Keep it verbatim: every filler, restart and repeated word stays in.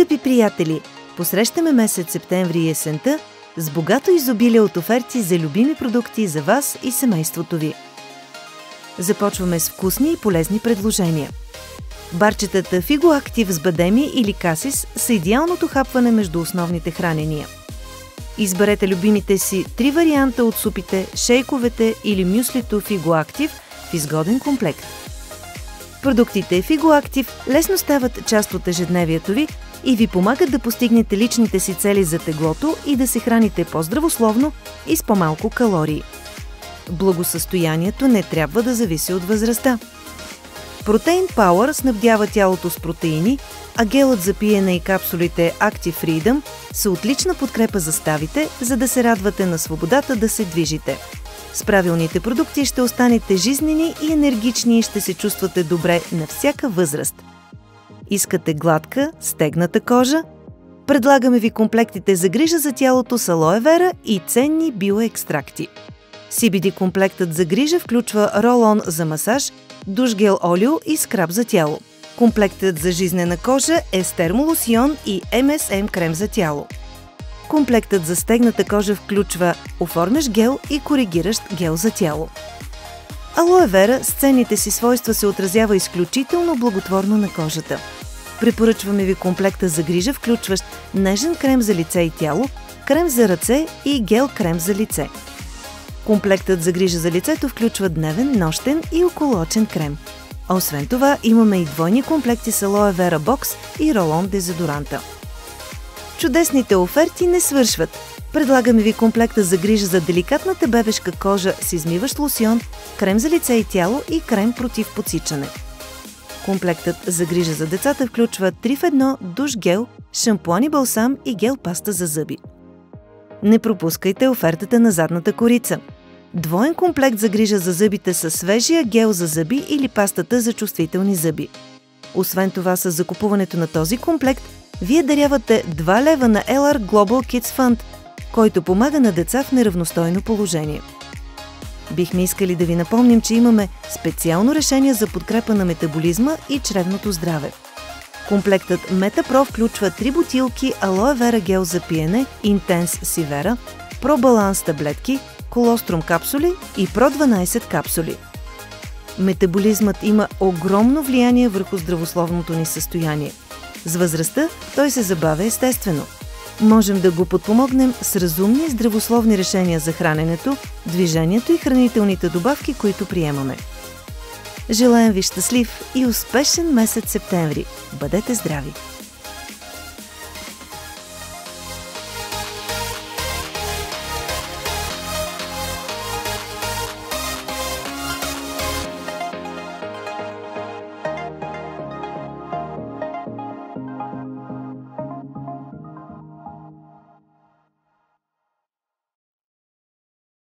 Скъпи приятели, посрещаме месец септември и есента с богато изобилие от оферти за любими продукти за вас и семейството ви. Започваме с вкусни и полезни предложения. Барчетата Figo Active с бадеми или касис са идеалното хапване между основните хранения. Изберете любимите си три варианта от супите, шейковете или мюслито Figo Active в изгоден комплект. Продуктите Figo Active лесно стават част от ежедневието ви и ви помагат да постигнете личните си цели за теглото и да се храните по-здравословно и с по-малко калории. Благосъстоянието не трябва да зависи от възрастта. Protein Power снабдява тялото с протеини, а гелът за пиене и капсулите Active Freedom са отлична подкрепа за ставите, за да се радвате на свободата да се движите. С правилните продукти ще останете жизнени и енергични и ще се чувствате добре на всяка възраст. Искате гладка, стегната кожа? Предлагаме ви комплектите за грижа за тялото с алоe вера и ценни биоекстракти. си би ди комплектът за грижа включва рол-он за масаж, душ гел олио и скраб за тяло. Комплектът за жизнена кожа е с термолосион и ем ес ем крем за тяло. Комплектът за стегната кожа включва оформящ гел и коригиращ гел за тяло. Алоe вера с ценните си свойства се отразява изключително благотворно на кожата. Препоръчваме ви комплекта за грижа, включващ нежен крем за лице и тяло, крем за ръце и гел крем за лице. Комплектът за грижа за лицето включва дневен, нощен и околоочен крем. А освен това имаме и двойни комплекти с алоe вера бокс и рол-он дезодоранта. Чудесните оферти не свършват. Предлагаме ви комплекта за грижа за деликатната бебешка кожа с измиващ лосьон, крем за лице и тяло и крем против подсичане. Комплектът за грижа за децата включва три в едно душ гел, шампуан и балсам и гел паста за зъби. Не пропускайте офертата на задната корица. Двоен комплект за грижа за зъбите със свежия гел за зъби или пастата за чувствителни зъби. Освен това, с закупуването на този комплект, вие дарявате два лева на ел ар Global Kids Fund, който помага на деца в неравностойно положение. Бихме искали да ви напомним, че имаме специално решение за подкрепа на метаболизма и чревното здраве. Комплектът MetaPro включва три бутилки алоe вера гел за пиене Intense Sivera, Pro Balance таблетки, Colostrum капсули и Pro дванайсет капсули. Метаболизмът има огромно влияние върху здравословното ни състояние. С възрастта той се забавя естествено. Можем да го подпомогнем с разумни и здравословни решения за храненето, движението и хранителните добавки, които приемаме. Желаем ви щастлив и успешен месец септември! Бъдете здрави!